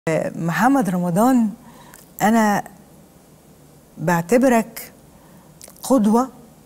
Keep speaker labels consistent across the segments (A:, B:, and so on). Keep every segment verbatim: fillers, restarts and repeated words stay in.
A: محمد رمضان، أنا بعتبرك قدوة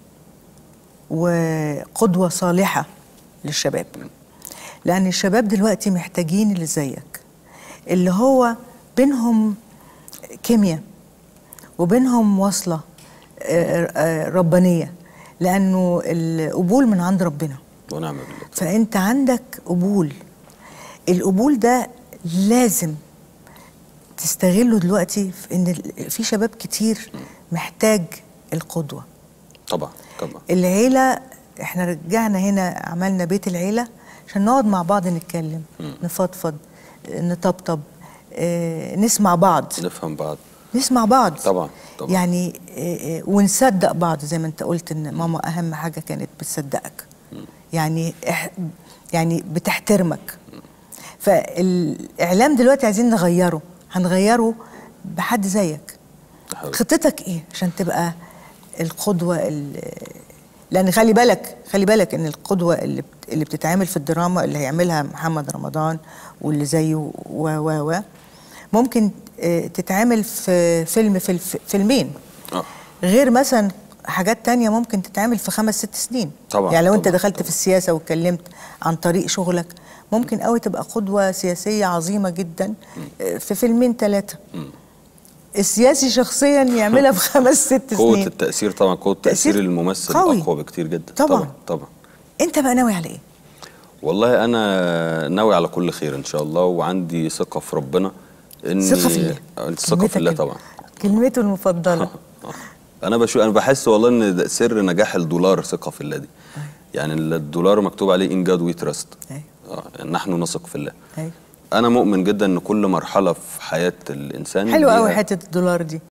A: وقدوة صالحة للشباب، لأن الشباب دلوقتي محتاجين اللي زيك، اللي هو بينهم كيمياء وبينهم وصلة ربانية، لأنه القبول من عند ربنا
B: ونعم بالله.
A: فأنت عندك قبول، القبول ده لازم تستغله دلوقتي في ان في شباب كتير محتاج القدوة.
B: طبعا طبعا.
A: العيلة، احنا رجعنا هنا عملنا بيت العيلة عشان نقعد مع بعض نتكلم، م. نفضفض، نطبطب، اه، نسمع بعض،
B: نفهم بعض،
A: نسمع بعض
B: طبعا طبعا.
A: يعني اه، ونصدق بعض زي ما انت قلت ان ماما اهم حاجة كانت بتصدقك، م. يعني يعني بتحترمك. م. فالاعلام دلوقتي عايزين نغيره، هنغيره بحد زيك. خطتك ايه عشان تبقى القدوه؟ لان خلي بالك خلي بالك ان القدوه اللي اللي بتتعمل في الدراما اللي هيعملها محمد رمضان واللي زيه و و و ممكن تتعمل في فيلم في فيلمين، غير مثلا حاجات تانية ممكن تتعمل في خمس ست سنين.
B: طبعا.
A: يعني لو
B: طبعا.
A: انت دخلت
B: طبعا.
A: في السياسه واتكلمت عن طريق شغلك ممكن قوي تبقى قدوة سياسية عظيمة جدا في فيلمين ثلاثة. السياسي شخصيا يعملها في خمس ست سنين.
B: قوة التأثير طبعا، قوة تأثير الممثل قوي. أقوى بكتير جدا.
A: طبعا
B: طبعا طبعا.
A: أنت بقى ناوي على إيه؟
B: والله أنا ناوي على كل خير إن شاء الله، وعندي ثقة في ربنا. إني
A: ثقة في الله.
B: ثقة في الله طبعا.
A: كلمته المفضلة.
B: أنا بشوف أنا بحس والله إن ده سر نجاح الدولار، ثقة في الله دي. يعني الدولار مكتوب عليه إن جاد وي تراست. اه يعني نحن نثق في الله. أيوة. أنا مؤمن جدا إن كل مرحلة في حياة الإنسان
A: حلوة قوي حتة الدولار دي.